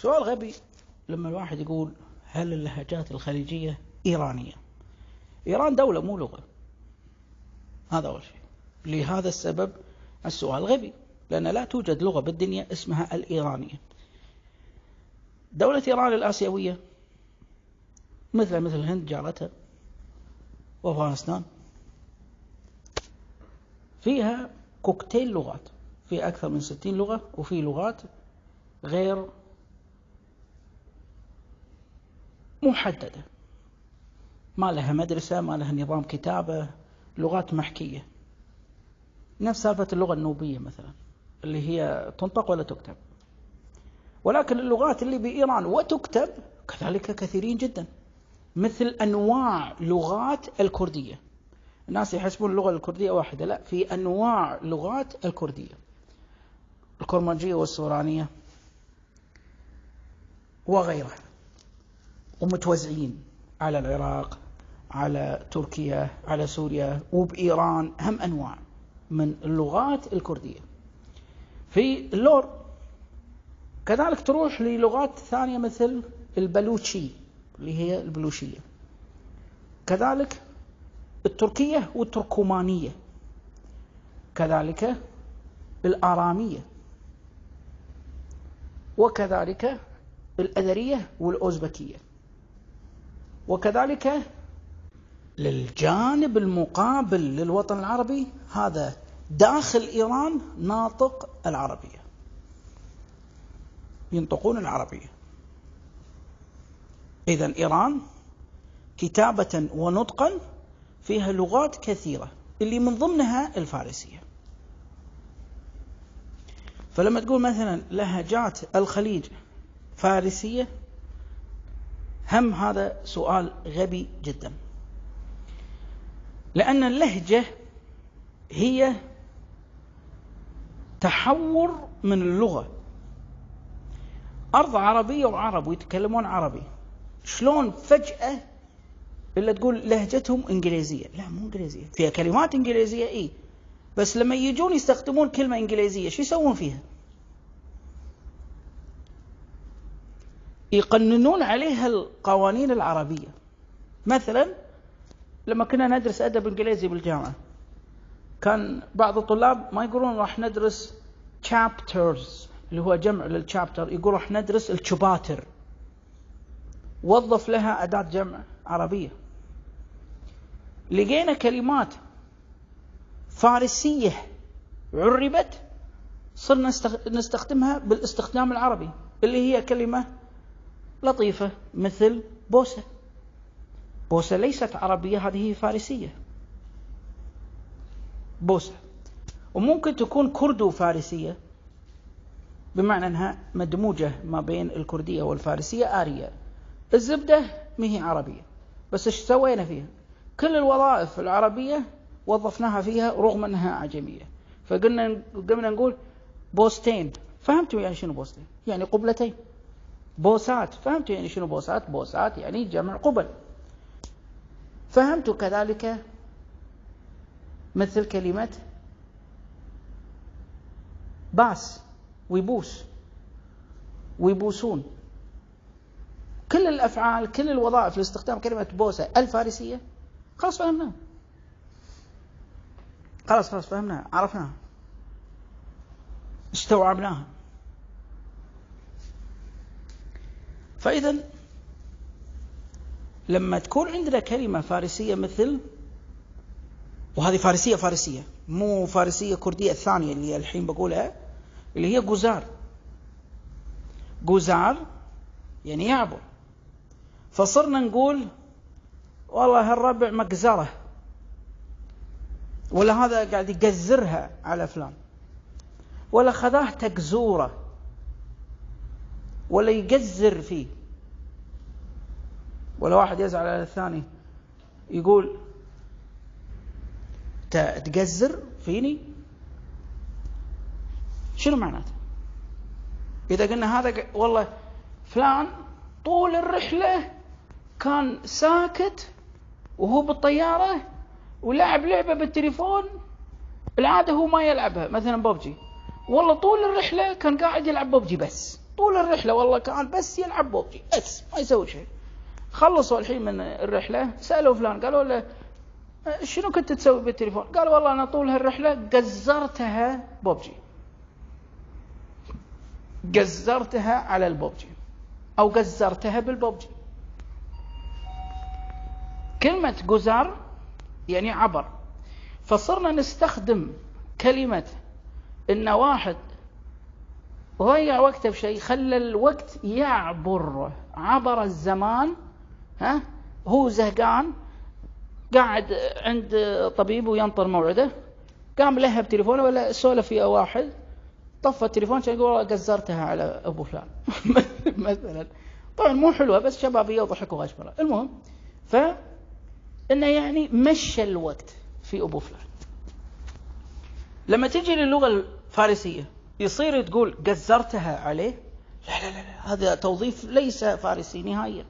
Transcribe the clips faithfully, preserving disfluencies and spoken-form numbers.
سؤال غبي لما الواحد يقول هل اللهجات الخليجية إيرانية؟ إيران دولة مو لغة. هذا أول شيء. لهذا السبب السؤال غبي، لأن لا توجد لغة بالدنيا اسمها الإيرانية. دولة إيران الآسيوية مثل مثل الهند جارتها وأفغانستان فيها كوكتيل لغات، في أكثر من ستين لغة، وفي لغات غير محددة ما لها مدرسة، ما لها نظام كتابة، لغات محكية، نفس سالفة اللغة النوبية مثلا اللي هي تنطق ولا تكتب. ولكن اللغات اللي بإيران وتكتب كذلك كثيرين جدا، مثل أنواع لغات الكردية. الناس يحسبون اللغة الكردية واحدة، لا، في أنواع لغات الكردية، الكرمانجية والسورانية وغيرها، ومتوزعين على العراق، على تركيا، على سوريا، وبإيران هم أنواع من اللغات الكردية. في اللور كذلك تروح للغات ثانية مثل البلوشي اللي هي البلوشية، كذلك التركية والتركمانية، كذلك الآرامية، وكذلك الأذرية والأوزبكية، وكذلك للجانب المقابل للوطن العربي هذا داخل إيران ناطق العربية، ينطقون العربية. إذن إيران كتابة ونطقا فيها لغات كثيرة اللي من ضمنها الفارسية. فلما تقول مثلا لهجات الخليج فارسية، هم هذا سؤال غبي جدا، لأن اللهجة هي تحور من اللغة. أرض عربية وعرب ويتكلمون عربي، شلون فجأة إلا تقول لهجتهم إنجليزية؟ لا، مو إنجليزية، فيها كلمات إنجليزية إيه، بس لما يجون يستخدمون كلمة إنجليزية شو يسوون فيها؟ يقننون عليها القوانين العربية. مثلا لما كنا ندرس أدب إنجليزي بالجامعة، كان بعض الطلاب ما يقولون راح ندرس chapters اللي هو جمع للشابتر، يقول راح ندرس الشباتر، وظف لها أداة جمع عربية. لقينا كلمات فارسية عربت صرنا نستخدمها بالاستخدام العربي، اللي هي كلمة لطيفة مثل بوسة. بوسة ليست عربية، هذه فارسية بوسة. وممكن تكون كردو فارسية، بمعنى أنها مدموجة ما بين الكردية والفارسية آرية. الزبدة ما هي عربية، بس ايش سوينا فيها؟ كل الوظائف العربية وظفناها فيها رغم أنها عجمية. فقلنا قمنا نقول بوستين، فهمتوا يعني شنو بوستين؟ يعني قبلتين. بوسات، فهمتوا يعني شنو بوسات؟ بوسات يعني جمع قبل. فهمتوا كذلك مثل كلمة باس ويبوس ويبوسون، كل الأفعال، كل الوظائف لاستخدام كلمة بوسة الفارسية خلاص فهمناها، خلاص خلاص فهمناها، عرفناها، استوعبناها. فإذا لما تكون عندنا كلمة فارسية مثل، وهذه فارسية فارسية مو فارسية كردية الثانية اللي الحين بقولها، اللي هي جوزار. جوزار يعني يعبر، فصرنا نقول والله هالربع مقزرة، ولا هذا قاعد يقزرها على فلان، ولا خذاه تقزورة، ولا يقزر فيه. ولا واحد يزعل على الثاني يقول تقزر فيني، شنو معناته؟ إذا قلنا هذا والله فلان طول الرحلة كان ساكت وهو بالطيارة ولعب لعبة بالتليفون، العادة هو ما يلعبها، مثلا بوبجي، والله طول الرحلة كان قاعد يلعب بوبجي بس. طول الرحلة والله كان بس يلعب ببجي بس ما يسوي شيء. خلصوا الحين من الرحلة سألوا فلان قالوا له شنو كنت تسوي بالتليفون؟ قال والله أنا طول هالرحلة قزرتها ببجي، قزرتها على الببجي أو قزرتها بالببجي. كلمة قزر يعني عبر، فصرنا نستخدم كلمة إن واحد ضيع وقته بشيء، خلى الوقت يعبر، عبر الزمان. ها هو زهقان قاعد عند طبيب وينطر موعده، قام لهب تليفونه ولا سولف فيه واحد، طفى التليفون كان يقول والله قزرتها على ابو فلان مثلا. طبعا مو حلوه بس شبابيه وضحك وغشبره. المهم فانه يعني مشى الوقت في ابو فلان. لما تجي للغه الفارسيه يصير تقول قزرتها عليه، لا لا لا, لا. هذا توظيف ليس فارسي نهائيا.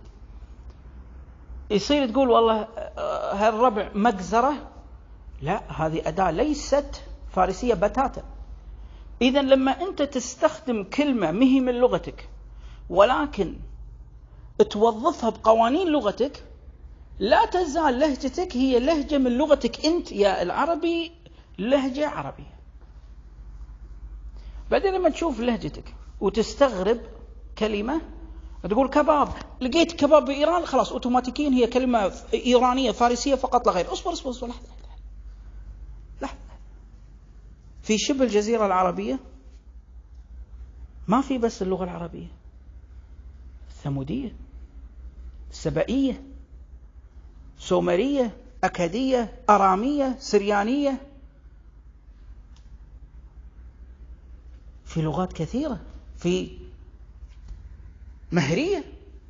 يصير تقول والله هالربع مجزرة، لا هذه أداة ليست فارسية بتاتا. إذن لما أنت تستخدم كلمة مهي من لغتك ولكن توظفها بقوانين لغتك، لا تزال لهجتك هي لهجة من لغتك أنت يا العربي، لهجة عربية. بعدين لما تشوف لهجتك وتستغرب كلمة تقول كباب، لقيت كباب بإيران، خلاص أوتوماتيكيا هي كلمة إيرانية فارسية فقط لا غير. أصبر أصبر أصبر لحظة لحظة. في شبه الجزيرة العربية ما في بس اللغة العربية، الثمودية، السبائية، سومرية، أكدية، أرامية، سريانية، في لغات كثيرة، في مهرية.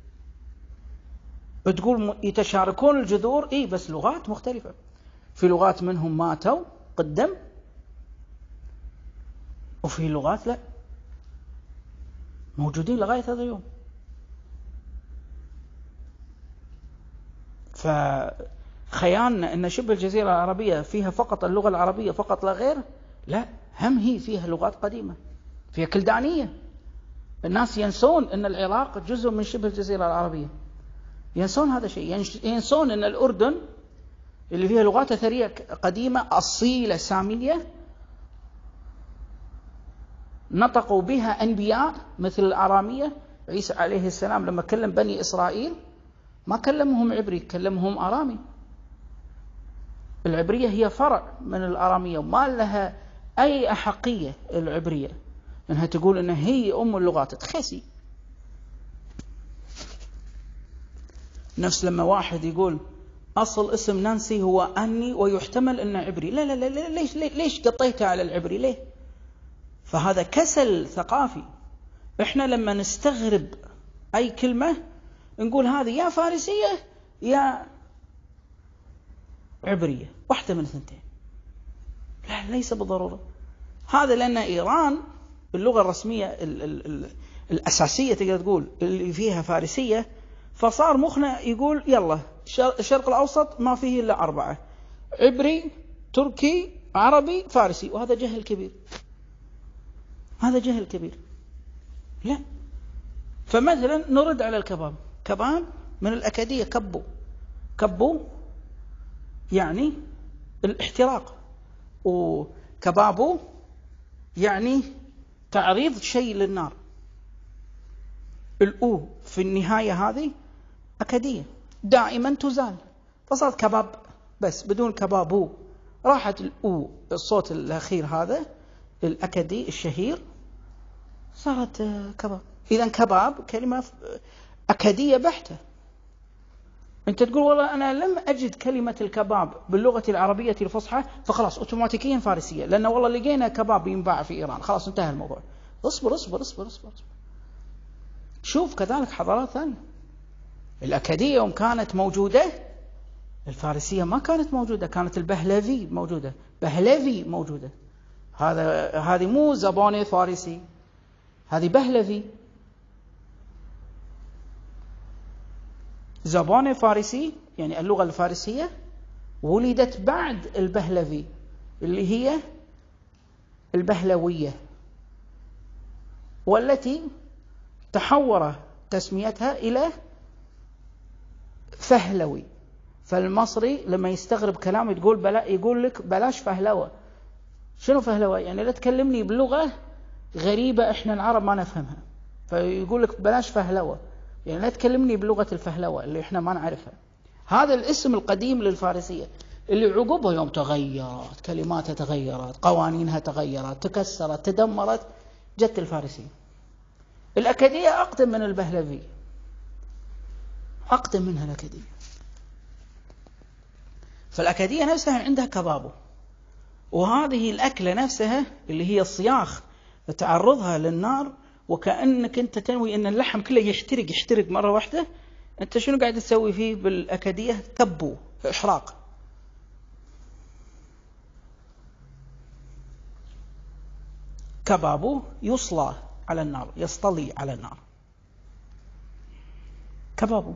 بتقول يتشاركون الجذور، إيه بس لغات مختلفة. في لغات منهم ماتوا قدم وفي لغات لا موجودين لغاية هذا اليوم. فخيالنا أن شبه الجزيرة العربية فيها فقط اللغة العربية فقط لا غير، لا، هم هي فيها لغات قديمة، فيها كلدانية. الناس ينسون أن العراق جزء من شبه الجزيرة العربية، ينسون هذا الشيء. ينسون أن الأردن اللي فيها لغات أثرية قديمة أصيلة سامية نطقوا بها أنبياء مثل الآرامية. عيسى عليه السلام لما كلم بني إسرائيل ما كلمهم عبري، كلمهم آرامي. العبرية هي فرع من الآرامية وما لها أي أحقية العبرية أنها تقول أنها هي أم اللغات. تخسي نفس لما واحد يقول أصل اسم نانسي هو أني ويحتمل أنه عبري، لا لا لا ليش ليش قطيتها على العبري ليه؟ فهذا كسل ثقافي. إحنا لما نستغرب أي كلمة نقول هذه يا فارسية يا عبرية، واحدة من اثنتين. لا ليس بالضرورة. هذا لأن إيران اللغة الرسمية ال ال ال الأساسية تقدر تقول اللي فيها فارسية، فصار مخنا يقول يلا الشرق الأوسط ما فيه إلا أربعة: عبري، تركي، عربي، فارسي. وهذا جهل كبير، هذا جهل كبير. لا. فمثلا نرد على الكباب، كباب من الأكادية كبو، كبو يعني الاحتراق، وكبابو يعني تعريض شيء للنار. الأو في النهاية هذه أكادية دائما تزال، فصارت كباب بس بدون كبابو، راحت الأو الصوت الأخير هذا الأكادي الشهير صارت كباب. إذن كباب كلمة أكادية بحتة. أنت تقول والله أنا لم أجد كلمة الكباب باللغة العربية الفصحى فخلاص أوتوماتيكيا فارسية، لأن والله لقينا كباب ينباع في إيران، خلاص انتهى الموضوع. اصبر اصبر اصبر اصبر, أصبر. شوف كذلك حضارات ثانية الأكادية يوم كانت موجودة الفارسية ما كانت موجودة، كانت البهلوي موجودة، بهلوي موجودة. هذا هذه مو زبانة فارسي، هذه بهلوي. زبانة فارسي يعني اللغة الفارسية ولدت بعد البهلوي اللي هي البهلوية، والتي تحور تسميتها إلى فهلوي. فالمصري لما يستغرب كلام يقول بلا يقول لك بلاش فهلوة. شنو فهلوة؟ يعني لا تكلمني بلغة غريبة إحنا العرب ما نفهمها، فيقول لك بلاش فهلوة، يعني لا تكلمني بلغة الفهلوة اللي إحنا ما نعرفها. هذا الاسم القديم للفارسية اللي عقبها يوم تغيرت، كلماتها تغيرت، قوانينها تغيرت، تكسرت، تدمرت، جت الفارسية. الأكادية أقدم من البهلوي، أقدم منها الأكادية. فالأكادية نفسها عندها كبابه، وهذه الأكلة نفسها اللي هي الصياخ تعرضها للنار وكأنك أنت تنوي أن اللحم كله يحترق يحترق مرة واحدة. أنت شنو قاعد تسوي فيه بالأكادية؟ كبو، إحراق. كبابه يصلى على النار، يصطلي على النار، كبابه.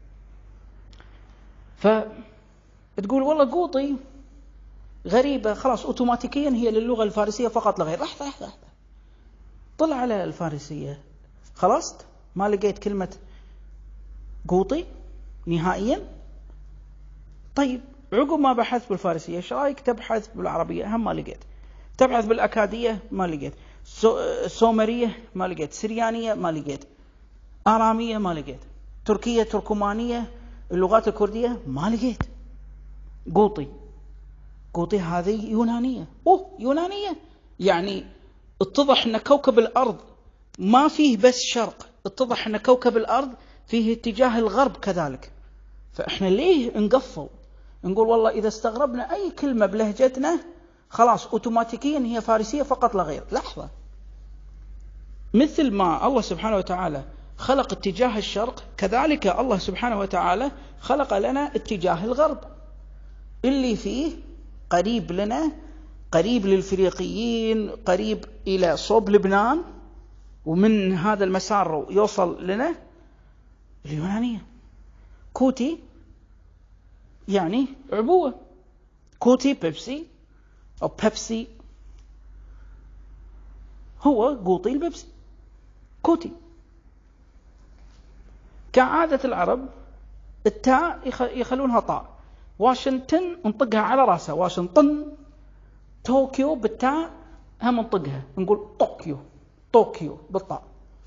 فتقول والله قوطي غريبة، خلاص أوتوماتيكيا هي للغة الفارسية فقط لا غير. لحظة لحظة، طلع على الفارسية خلاص ما لقيت كلمة قوطي نهائيا. طيب عقب ما بحثت بالفارسية ايش رايك تبحث بالعربية؟ هم ما لقيت. تبحث بالأكادية ما لقيت. سومرية ما لقيت. سريانية ما لقيت. آرامية ما لقيت. تركية، تركمانية، اللغات الكردية ما لقيت. قوطي، قوطي هذه يونانية. أوه يونانية، يعني اتضح أن كوكب الأرض ما فيه بس شرق، اتضح أن كوكب الأرض فيه اتجاه الغرب كذلك. فإحنا ليه نقفل نقول والله إذا استغربنا أي كلمة بلهجتنا خلاص أوتوماتيكيا هي فارسية فقط لا غير؟ لحظة، مثل ما الله سبحانه وتعالى خلق اتجاه الشرق كذلك الله سبحانه وتعالى خلق لنا اتجاه الغرب اللي فيه قريب لنا، قريب للفريقيين، قريب إلى صوب لبنان، ومن هذا المسار يوصل لنا اليونانية. كوتي يعني عبوة، كوتي بيبسي أو بيبسي هو قوطي البيبسي، كوتي. كعادة العرب التاء يخلونها طاء. واشنطن نطقها على راسها، واشنطن. طوكيو بالتاء هم نطقها نقول طوكيو، طوكيو بالطاء.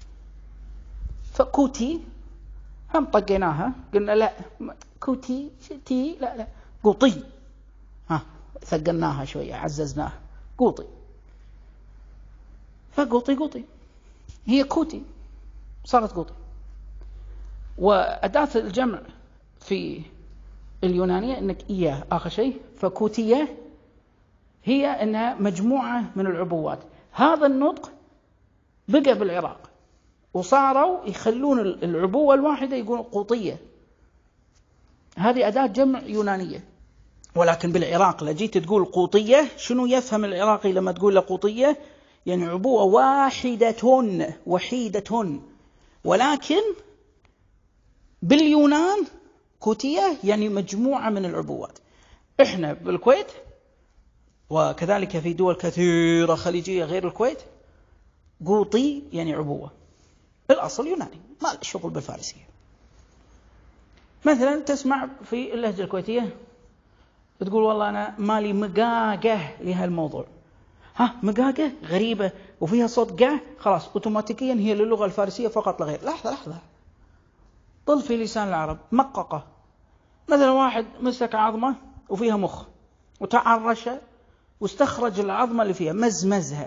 فكوتي هم طقيناها قلنا لا كوتي تي لا لا قوطي، ها ثقلناها شوية عززناها قوطي. فقوطي قوطي هي كوتي صارت قوطي. وأداة الجمع في اليونانية انك إياه آخر شيء. فكوتية هي انها مجموعة من العبوات. هذا النطق بقى بالعراق وصاروا يخلون العبوة الواحدة يقولون قوطية. هذه أداة جمع يونانية. ولكن بالعراق لجيت تقول قوطية، شنو يفهم العراقي لما تقول له قوطية؟ يعني عبوة واحدة وحيدة. ولكن باليونان كوتية يعني مجموعة من العبوات. احنا بالكويت وكذلك في دول كثيرة خليجية غير الكويت قوطي يعني عبوة. الأصل يوناني، ما له شغل بالفارسية. مثلا تسمع في اللهجة الكويتية تقول والله أنا مالي مقاقة لهالموضوع. ها مقاقة غريبة وفيها صوت قا، خلاص أوتوماتيكيا هي للغة الفارسية فقط لا غير. لحظة لحظة، طل في لسان العرب مققة. مثلا واحد مسك عظمة وفيها مخ وتعرش واستخرج العظمة اللي فيها مزمزها،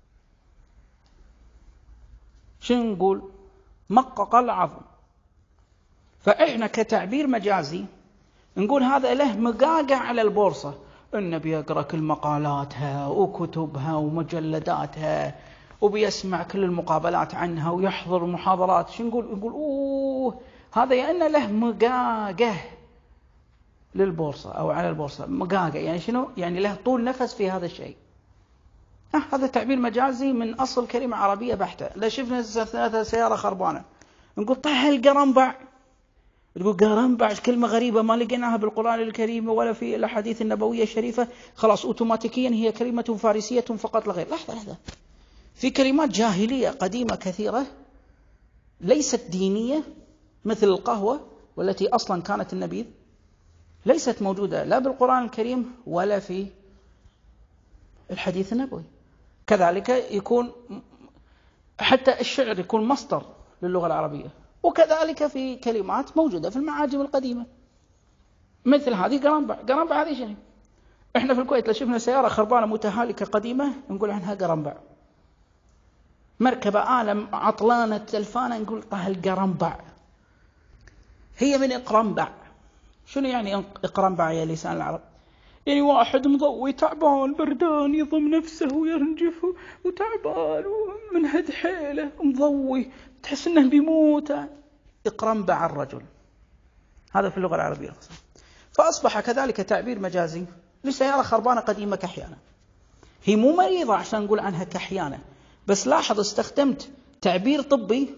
شنو نقول؟ مقق العظم. فإحنا كتعبير مجازي نقول هذا له مقاقع على البورصة، إنه بيقرأ كل مقالاتها وكتبها ومجلداتها وبيسمع كل المقابلات عنها ويحضر محاضرات. شنو نقول؟ نقول أوه هذا يعني له مقاقع للبورصة أو على البورصة. مقاقع يعني شنو؟ يعني له طول نفس في هذا الشيء. آه هذا تعبير مجازي من أصل كلمة عربية بحتة. لا شفنا ثلاثة سيارة خربانة نقول طيح القرنبع، تقول قرنبع كلمة غريبة ما لقيناها بالقرآن الكريم ولا في الأحاديث النبوية الشريفة، خلاص أوتوماتيكيا هي كلمة فارسية فقط لا غير. لحظة لحظة، في كلمات جاهلية قديمة كثيرة ليست دينية مثل القهوة والتي أصلا كانت النبيذ، ليست موجودة لا بالقرآن الكريم ولا في الحديث النبوي. كذلك يكون حتى الشعر يكون مصدر للغة العربية، وكذلك في كلمات موجودة في المعاجم القديمة مثل هذه قرنبع. قرنبع هذه شنو؟ احنا في الكويت لو شفنا سيارة خربانة متهالكة قديمة نقول عنها قرنبع. مركبة آلة عطلانة تلفانة نقول طه القرنبع. هي من إقرنبع. شنو يعني إقرنبع يا لسان العرب؟ يعني واحد مضوي تعبان بردان يضم نفسه ويرنجف وتعبان ومنهد حيله مضوي تحس انه بيموت. إقرنبع الرجل، هذا في اللغة العربية. فأصبح كذلك تعبير مجازي لسيارة خربانة قديمة كحيانة. هي مو مريضة عشان نقول عنها كحيانة، بس لاحظ استخدمت تعبير طبي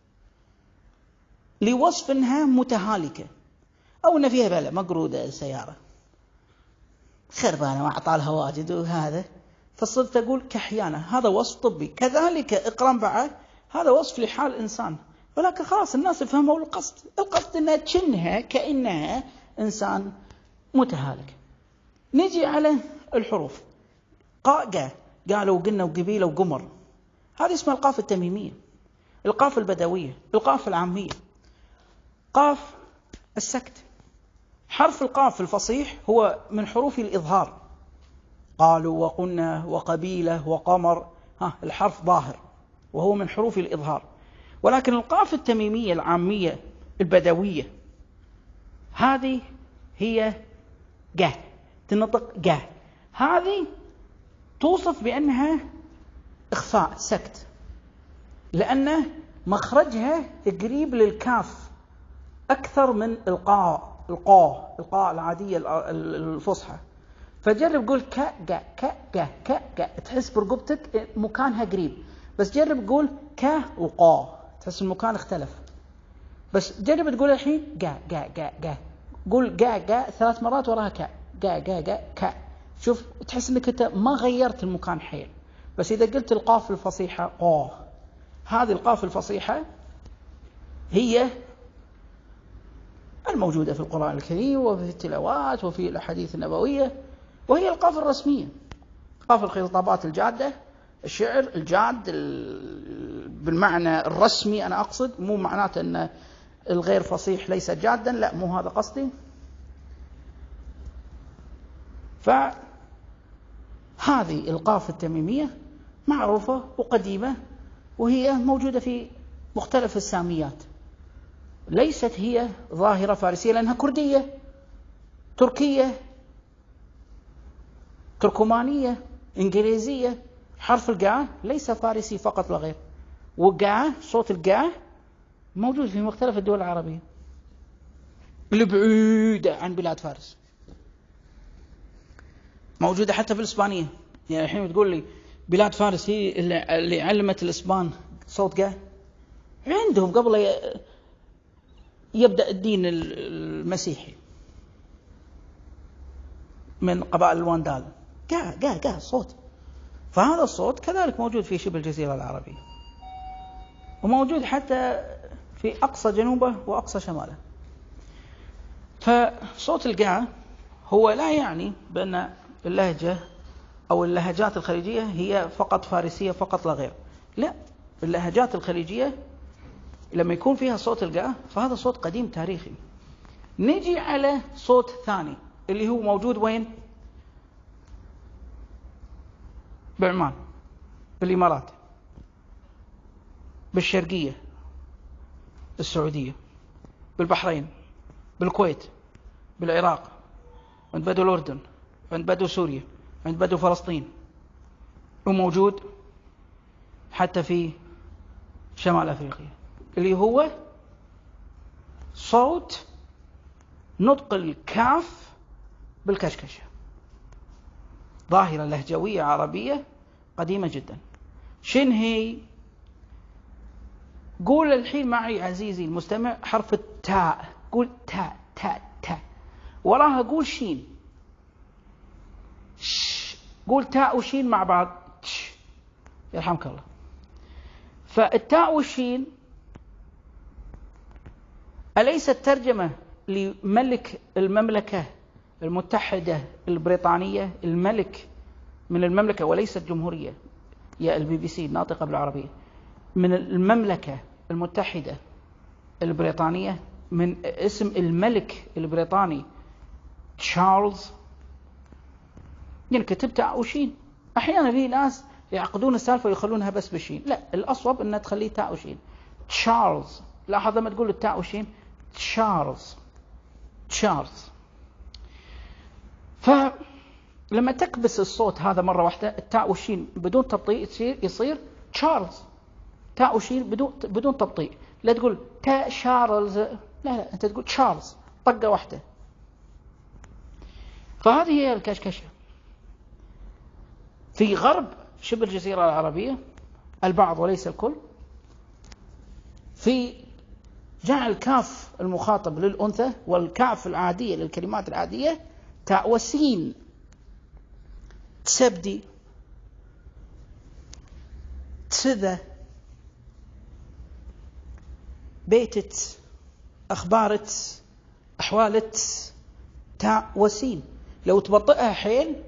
لوصف انها متهالكة او ان فيها بلا مقرودة السيارة خربانة وأعطالها واجد وهذا، فصرت أقول كحيانة. هذا وصف طبي. كذلك إقرنبعة هذا وصف لحال إنسان، ولكن خلاص الناس فهموا القصد. القصد أنها تشنها كأنها إنسان متهالك. نجي على الحروف. قاء قا قالوا وقلنا وقبيلة وقمر، هذه اسمها القاف التميمية، القاف البدوية، القاف العامية. قاف السكت. حرف القاف الفصيح هو من حروف الإظهار. قالوا وقلنا وقبيلة وقمر، ها الحرف ظاهر وهو من حروف الإظهار. ولكن القاف التميمية العامية البدوية هذه هي قه، تنطق قه. هذه توصف بأنها إخفاء سكت، لأن مخرجها قريب للكاف أكثر من القاء القاء القاء العادية الفصحى. فجرب قول ك ج ك ج ك ج، تحس برقبتك مكانها قريب. بس جرب قول ك وقا، تحس المكان اختلف. بس جرب تقول الحين ج ج ج ج، قول ج ج ثلاث مرات وراها ك ج ج ج ك، شوف تحس انك انت ما غيرت المكان حيل. بس اذا قلت القاف الفصيحة قا، هذه القاف الفصيحة هي الموجودة في القرآن الكريم وفي التلاوات وفي الأحاديث النبوية، وهي القاف الرسمية، قاف الخطابات الجادة، الشعر الجاد بالمعنى الرسمي. أنا أقصد مو معناته أن الغير فصيح ليس جادا، لا مو هذا قصدي. فهذه القاف التميمية معروفة وقديمة، وهي موجودة في مختلف الساميات. ليست هي ظاهرة فارسية لأنها كردية، تركية، تركمانية، إنجليزية. حرف القاء ليس فارسي فقط لا غير، وقاء صوت القاء موجود في مختلف الدول العربية البعيدة عن بلاد فارس، موجودة حتى في الإسبانية. يعني الحين تقول لي بلاد فارس هي اللي علمت الإسبان صوت قاء، عندهم قبل يبدأ الدين المسيحي من قبائل الواندال قا قا قا صوت. فهذا الصوت كذلك موجود في شبه الجزيرة العربية، وموجود حتى في أقصى جنوبه وأقصى شماله. فصوت القاء هو لا يعني بأن اللهجة أو اللهجات الخليجية هي فقط فارسية فقط لا غير، لا. اللهجات الخليجية لما يكون فيها صوت القاء فهذا صوت قديم تاريخي. نجي على صوت ثاني اللي هو موجود وين؟ بعمان، بالإمارات، بالشرقية، بالسعودية، بالبحرين، بالكويت، بالعراق، عند بدو الأردن، عند بدو سوريا، عند بدو فلسطين، وموجود حتى في شمال أفريقيا، اللي هو صوت نطق الكاف بالكشكشة. ظاهرة لهجوية عربية قديمة جدا. شن هي؟ قول الحين معي عزيزي المستمع حرف التاء. قول تاء تاء تاء، وراها قول شين. ش. قول تاء وشين مع بعض. ش. يرحمك الله. فالتاء والشين أليست ترجمة لملك المملكة المتحدة البريطانية، الملك من المملكة وليست جمهورية، يا البي بي سي الناطقة بالعربية، من المملكة المتحدة البريطانية، من اسم الملك البريطاني تشارلز، يعني كتب تاء وشين. أحيانا في ناس يعقدون السالفة ويخلونها بس بالشين، لا، الأصوب أن تخليه تاء وشين. تشارلز، لاحظ لما تقول التاء وشين تشارلز، تشارلز. فلما تكبس الصوت هذا مرة واحدة، التاء والشين بدون تبطيء يصير يصير تشارلز، تاء وشين بدون بدون تبطيء. لا تقول تاء شارلز، لا لا، أنت تقول تشارلز طقة واحدة. فهذه هي الكشكشة. في غرب شبه الجزيرة العربية البعض وليس الكل في جعل كاف المخاطب للأنثى والكاف العادية للكلمات العادية تاء وسين. تسبدي، تسذة، بيتت، أخبارت، أحوالت، تاء وسين. لو تبطئها حيل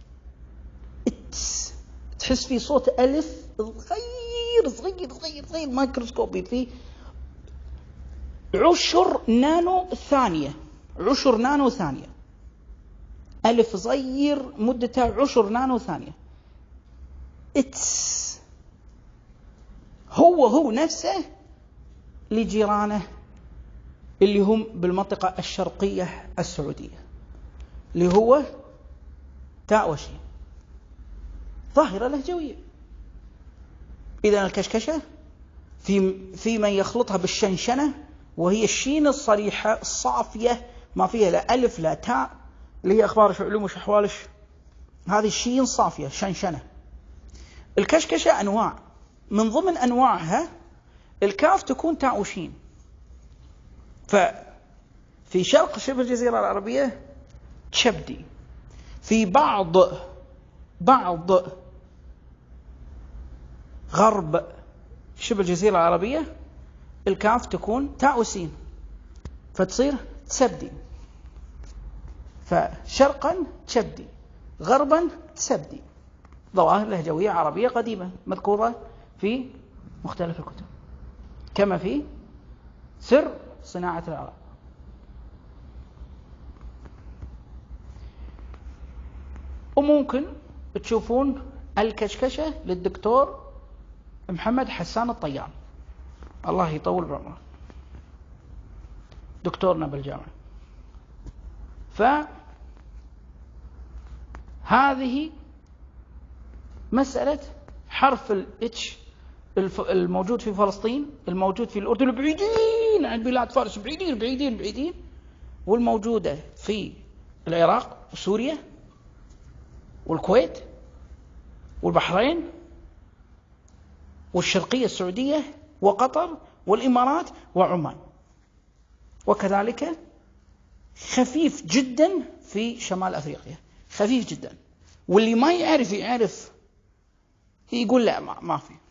اتس، تحس في صوت ألف صغير صغير صغير صغير مايكروسكوبي، في عشر نانو ثانية، عشر نانو ثانية، ألف صغير مدتها عشر نانو ثانية. اتس هو هو نفسه لجيرانه اللي هم بالمنطقة الشرقية السعودية، اللي هو تاء وشين، ظاهرة لهجوية. إذن الكشكشة في في من يخلطها بالشنشنة، وهي الشين الصريحة الصافية ما فيها لا ألف لا تاء، اللي هي أخبارش علومش أحوالش، هذه الشين صافية شنشنة. الكشكشة أنواع، من ضمن أنواعها الكاف تكون تاء وشين. ففي شرق شبه الجزيرة العربية تشبدي، في بعض بعض غرب شبه الجزيرة العربية الكاف تكون تاء وسين فتصير تسبدي. فشرقا تشبدي، غربا تسبدي. ظواهر لهجوية عربية قديمة مذكورة في مختلف الكتب، كما في سر صناعة العرب. وممكن تشوفون الكشكشة للدكتور محمد حسان الطيان، الله يطول بعمره، دكتورنا بالجامعة. فهذه مسألة حرف الاتش الموجود في فلسطين، الموجود في الأردن، بعيدين عن بلاد فارس، بعيدين بعيدين بعيدين، والموجودة في العراق وسوريا والكويت والبحرين والشرقية السعودية وقطر والإمارات وعمان، وكذلك خفيف جدا في شمال أفريقيا، خفيف جدا. واللي ما يعرف يعرف يقول لا ما, ما في،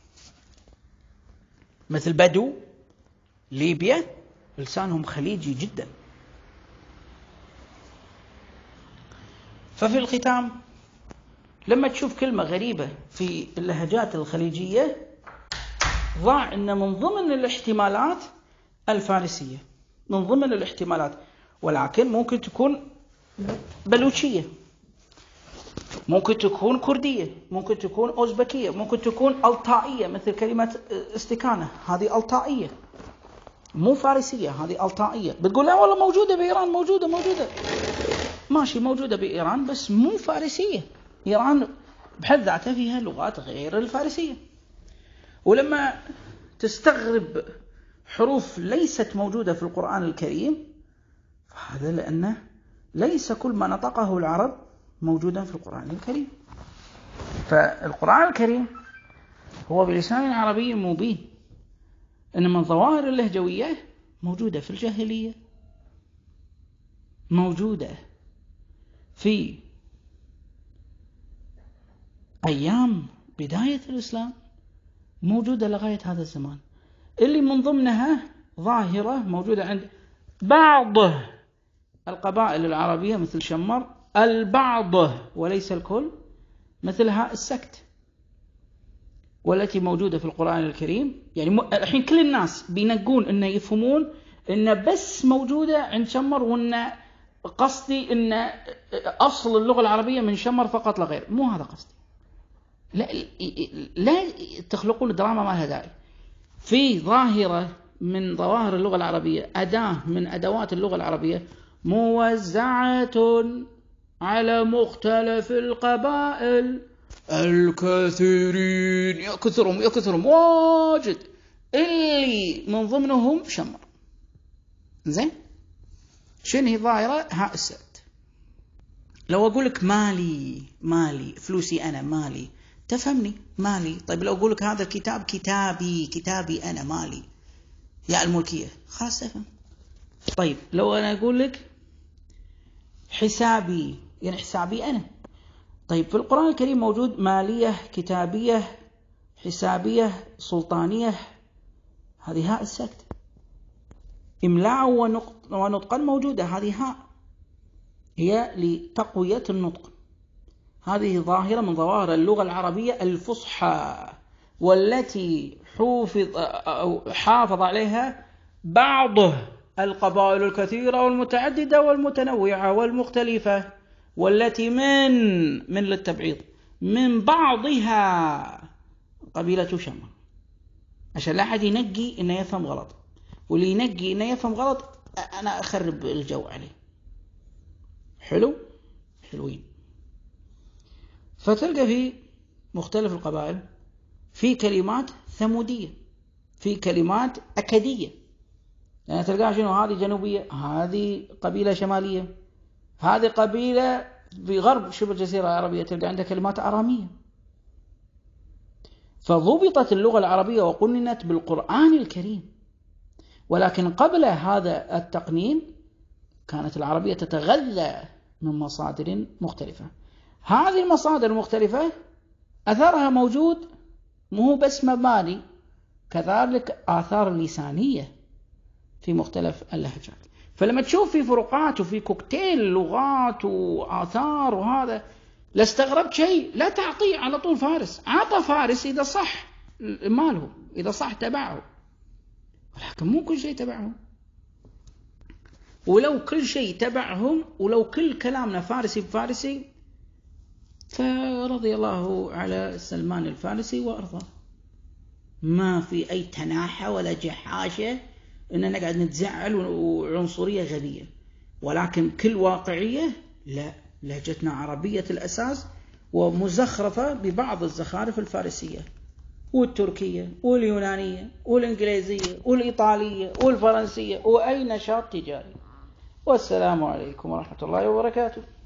مثل بدو ليبيا لسانهم خليجي جدا. ففي الختام لما تشوف كلمة غريبة في اللهجات الخليجية ضع أن من ضمن الاحتمالات الفارسية، من ضمن الاحتمالات، ولكن ممكن تكون بلوشية، ممكن تكون كردية، ممكن تكون أوزبكية، ممكن تكون ألطائية، مثل كلمة استكانة، هذه ألطائية مو فارسية، هذه ألطائية. بتقول لا والله موجودة بإيران، موجودة موجودة ماشي، موجودة بإيران بس مو فارسية. إيران بحد ذاتها فيها لغات غير الفارسية. ولما تستغرب حروف ليست موجودة في القرآن الكريم، فهذا لأنه ليس كل ما نطقه العرب موجودا في القرآن الكريم. فالقرآن الكريم هو بلسان عربي مبين، إنما الظواهر اللهجوية موجودة في الجاهلية، موجودة في أيام بداية الإسلام، موجودة لغاية هذا الزمان، اللي من ضمنها ظاهرة موجودة عند بعض القبائل العربية مثل شمر، البعض وليس الكل مثل هاء السكت، والتي موجودة في القرآن الكريم. يعني الحين كل الناس بينقون إنه يفهمون إنه بس موجودة عند شمر، وإنه قصدي إن أصل اللغة العربية من شمر فقط لا غير. مو هذا قصدي. لا لا تخلقون دراما ما لها داعي. في ظاهرة من ظواهر اللغة العربية، أداة من أدوات اللغة العربية موزعة على مختلف القبائل، الكثيرين يكثرهم يكثرهم واجد، اللي من ضمنهم شمر. زين، شنو هي ظاهرة هاء السكت؟ لو أقول لك مالي مالي فلوسي أنا مالي، تفهمني مالي. طيب لو أقول لك هذا الكتاب كتابي كتابي أنا مالي، يا الملكية، خلاص تفهم. طيب لو أنا أقول لك حسابي، يعني حسابي أنا. طيب في القرآن الكريم موجود مالية، كتابية، حسابية، سلطانية، هذه هاء السكت. إملاء ونطقا موجودة، هذه هاء، هي لتقوية النطق. هذه ظاهرة من ظواهر اللغة العربية الفصحى، والتي حافظ أو حافظ عليها بعض القبائل الكثيرة والمتعددة والمتنوعة والمختلفة، والتي من من للتبعيض من بعضها قبيلة شمر، عشان لا أحد ينقي إنه يفهم غلط، واللي ينقي إنه يفهم غلط أنا أخرب الجو عليه. حلو حلوين. فتلقى في مختلف القبائل في كلمات ثمودية، في كلمات أكدية. يعني تلقى شنو؟ هذه جنوبية، هذه قبيلة شمالية، هذه قبيلة في غرب شبه الجزيرة العربية، تلقى عندها كلمات أرامية. فضبطت اللغة العربية وقننت بالقرآن الكريم. ولكن قبل هذا التقنين كانت العربية تتغذى من مصادر مختلفة. هذه المصادر المختلفة أثرها موجود، مو بس مباني، كذلك آثار لسانية في مختلف اللهجات. فلما تشوف في فروقات وفي كوكتيل لغات وآثار وهذا، لا استغربت شيء، لا تعطيه على طول فارس. عطى فارس إذا صح ماله، إذا صح تبعه، ولكن مو كل شيء تبعهم. ولو كل شيء تبعهم، ولو كل كلامنا فارسي بفارسي، فرضي الله على سلمان الفارسي وأرضاه. ما في أي تناحة ولا جحاشة إننا قاعد نتزعل وعنصرية غبية، ولكن كل واقعية. لا، لهجتنا عربية الأساس ومزخرفة ببعض الزخارف الفارسية والتركية واليونانية والإنجليزية والإيطالية والفرنسية وأي نشاط تجاري. والسلام عليكم ورحمة الله وبركاته.